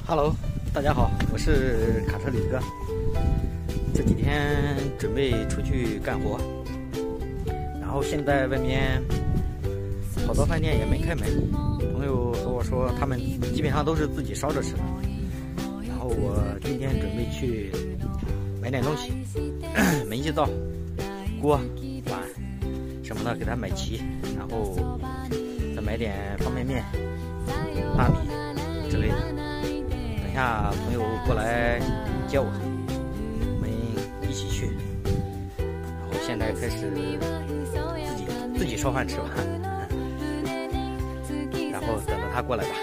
Hello， 大家好，我是卡车李哥。这几天准备出去干活，然后现在外面好多饭店也没开门。朋友和我说，他们基本上都是自己烧着吃的。然后我今天准备去买点东西，煤气灶、锅、碗什么的给他买齐，然后再买点方便面、大米之类的。等一下朋友过来接我，我们一起去。然后现在开始自己烧饭吃吧，然后等着他过来吧。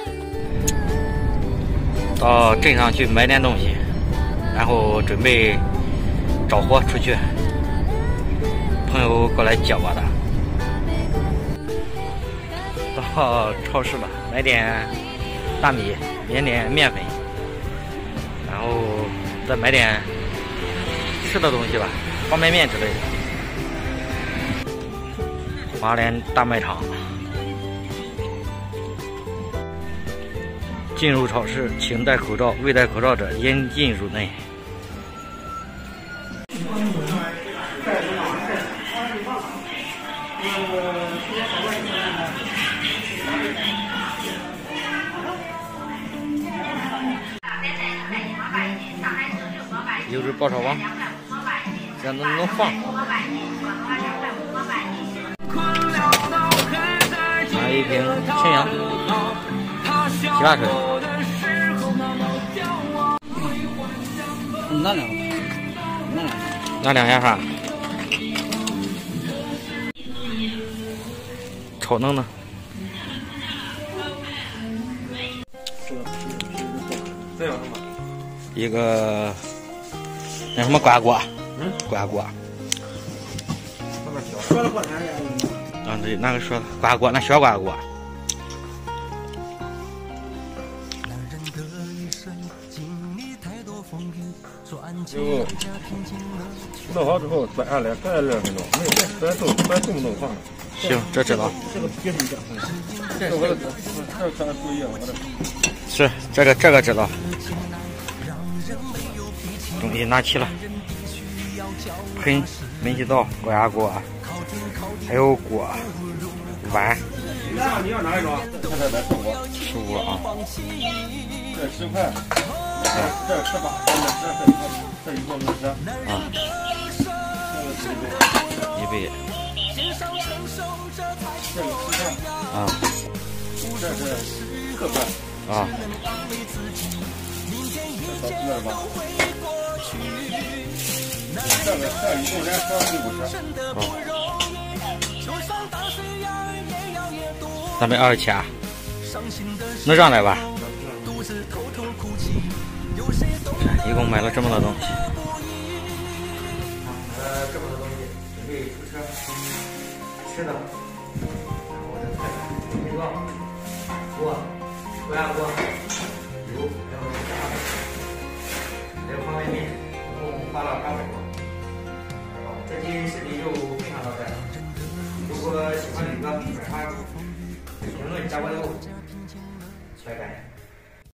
到镇上去买点东西，然后准备找活出去。朋友过来接我的。到超市了，买点大米，买点面粉，然后再买点吃的东西吧，方便面之类的。华联大卖场。进入超市请戴口罩，未戴口罩者严禁入内。优质爆炒王，这样能放。买一瓶清扬洗发水。那两样啥？炒弄呢？这有什么？一个那什么刮锅，刮锅。说了过年呀？对，那个说刮锅，那小刮锅。 就弄好之后转下来，再2分钟，别动不动放。 行，这知道。 这个别动这可能注意我的。 是这个知道。东西拿齐了，盆、煤气灶、高压锅，还有锅、碗。 你要哪一种？这 15啊。 这10块。这18，这一共50啊。 1杯。 这个10块啊。 这是4块啊。 这少4.8。这一共连双是50。 327啊，能让来吧？一共买了这么多东西。这么多东西，准备出车。吃的，我的菜，煤气灶、锅、高压锅、油，还有方便面，一共花了800多。好，这期视频就分享到这儿。如果喜欢李哥，转发、评论、加关注，拜拜。